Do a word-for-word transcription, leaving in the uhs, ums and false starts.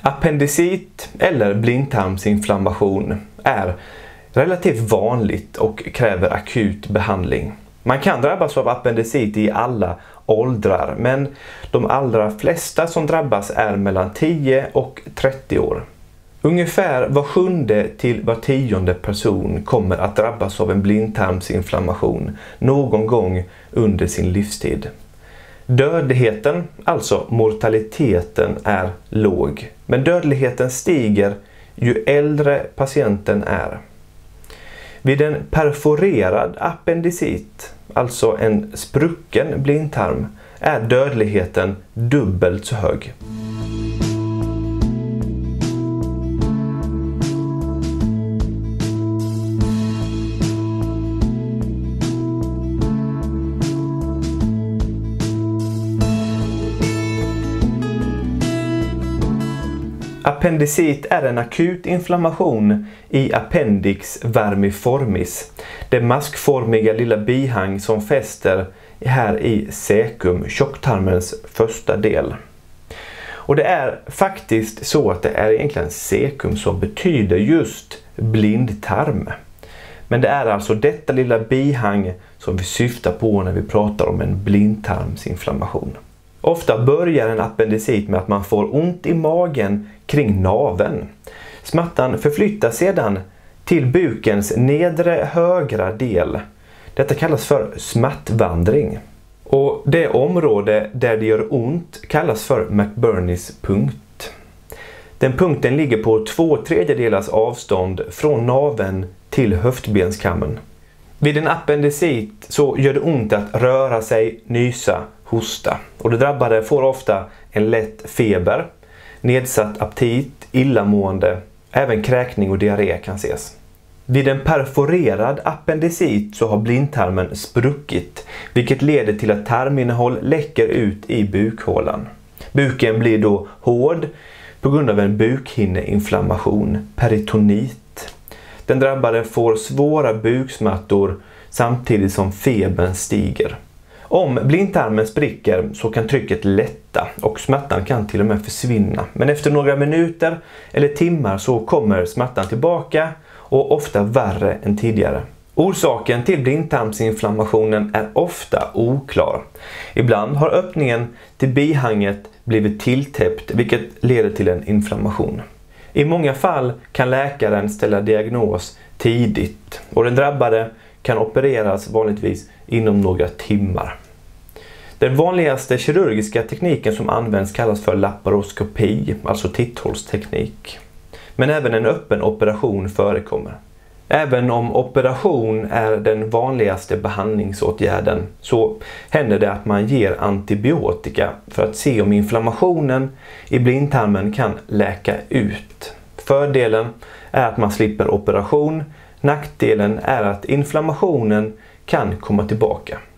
Appendicit eller blindtarmsinflammation är relativt vanligt och kräver akut behandling. Man kan drabbas av appendicit i alla åldrar, men de allra flesta som drabbas är mellan tio och trettio år. Ungefär var sjunde till var tionde person kommer att drabbas av en blindtarmsinflammation någon gång under sin livstid. Dödligheten, alltså mortaliteten, är låg, men dödligheten stiger ju äldre patienten är. Vid en perforerad appendicit, alltså en sprucken blindtarm, är dödligheten dubbelt så hög. Appendicit är en akut inflammation i appendix vermiformis, det maskformiga lilla bihang som fäster här i cecum, tjocktarmens första del. Och det är faktiskt så att det är egentligen cecum som betyder just blindtarm. Men det är alltså detta lilla bihang som vi syftar på när vi pratar om en blindtarmsinflammation. Ofta börjar en appendicit med att man får ont i magen kring naveln. Smärtan förflyttas sedan till bukens nedre högra del. Detta kallas för smärtvandring. Och det område där det gör ont kallas för McBurneys punkt. Den punkten ligger på två tredjedelars avstånd från naveln till höftbenskammen. Vid en appendicit så gör det ont att röra sig, nysa, hosta. Och det drabbade får ofta en lätt feber, nedsatt aptit, illamående, även kräkning och diarré kan ses. Vid en perforerad appendicit så har blindtarmen spruckit, vilket leder till att tarminnehåll läcker ut i bukhålan. Buken blir då hård på grund av en bukhinneinflammation, peritonit. Den drabbade får svåra buksmärtor samtidigt som febern stiger. Om blindtarmen spricker så kan trycket lätta och smärtan kan till och med försvinna. Men efter några minuter eller timmar så kommer smärtan tillbaka och ofta värre än tidigare. Orsaken till blindtarmsinflammationen är ofta oklar. Ibland har öppningen till bihanget blivit tilltäppt, vilket leder till en inflammation. I många fall kan läkaren ställa diagnos tidigt och den drabbade kan opereras vanligtvis inom några timmar. Den vanligaste kirurgiska tekniken som används kallas för laparoskopi, alltså titthålsteknik. Men även en öppen operation förekommer. Även om operation är den vanligaste behandlingsåtgärden så händer det att man ger antibiotika för att se om inflammationen i blindtarmen kan läka ut. Fördelen är att man slipper operation. Nackdelen är att inflammationen kan komma tillbaka.